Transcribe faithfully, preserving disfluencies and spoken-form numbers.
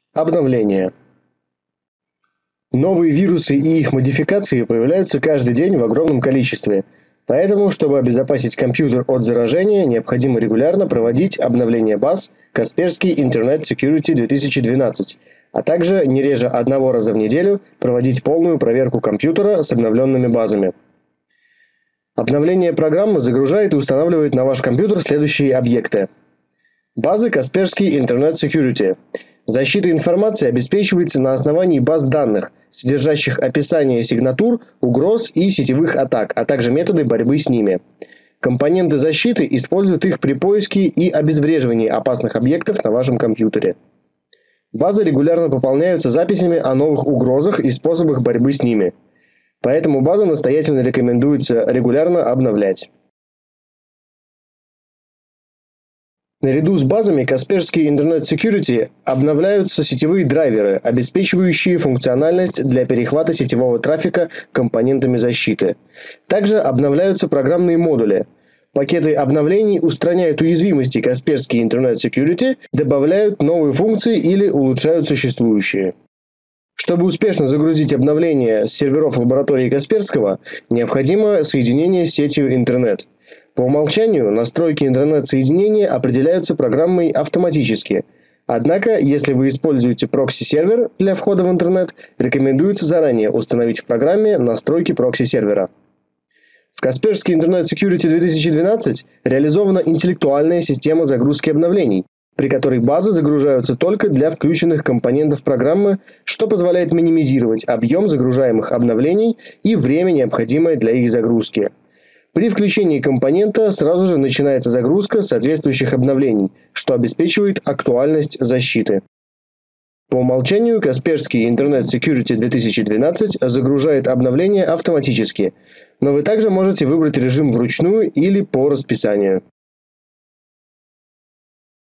Обновления. Новые вирусы и их модификации появляются каждый день в огромном количестве. Поэтому, чтобы обезопасить компьютер от заражения, необходимо регулярно проводить обновление баз Kaspersky Internet Security две тысячи двенадцать, а также не реже одного раза в неделю проводить полную проверку компьютера с обновленными базами. Обновление программы загружает и устанавливает на ваш компьютер следующие объекты. Базы Kaspersky Internet Security. Защита информации обеспечивается на основании баз данных, содержащих описание сигнатур, угроз и сетевых атак, а также методы борьбы с ними. Компоненты защиты используют их при поиске и обезвреживании опасных объектов на вашем компьютере. Базы регулярно пополняются записями о новых угрозах и способах борьбы с ними. Поэтому базу настоятельно рекомендуется регулярно обновлять. Наряду с базами Kaspersky Internet Security обновляются сетевые драйверы, обеспечивающие функциональность для перехвата сетевого трафика компонентами защиты. Также обновляются программные модули. Пакеты обновлений устраняют уязвимости Kaspersky Internet Security, добавляют новые функции или улучшают существующие. Чтобы успешно загрузить обновления с серверов лаборатории Касперского, необходимо соединение с сетью интернет. По умолчанию настройки интернет-соединения определяются программой автоматически. Однако, если вы используете прокси-сервер для входа в интернет, рекомендуется заранее установить в программе настройки прокси-сервера. В Kaspersky Internet Security две тысячи двенадцать реализована интеллектуальная система загрузки обновлений, при которой базы загружаются только для включенных компонентов программы, что позволяет минимизировать объем загружаемых обновлений и время, необходимое для их загрузки. При включении компонента сразу же начинается загрузка соответствующих обновлений, что обеспечивает актуальность защиты. По умолчанию Kaspersky Internet Security две тысячи двенадцать загружает обновления автоматически, но вы также можете выбрать режим вручную или по расписанию.